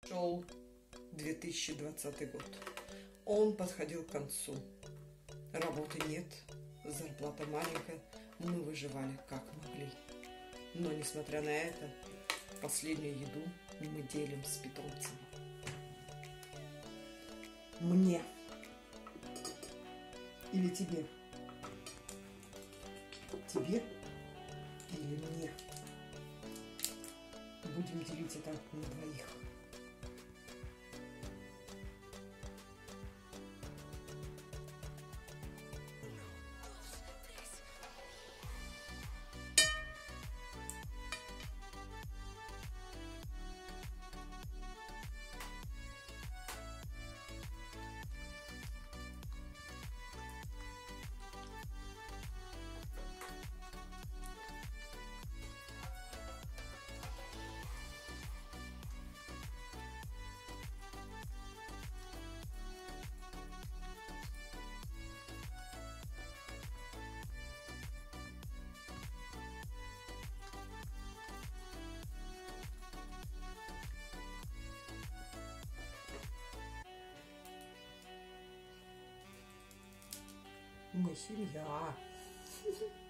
Шел 2020 год. Он подходил к концу. Работы нет, зарплата маленькая. Мы выживали как могли. Но, несмотря на это, последнюю еду мы делим с питомцем. Мне. Или тебе? Тебе или мне? Будем делить это на двоих. Мы семья.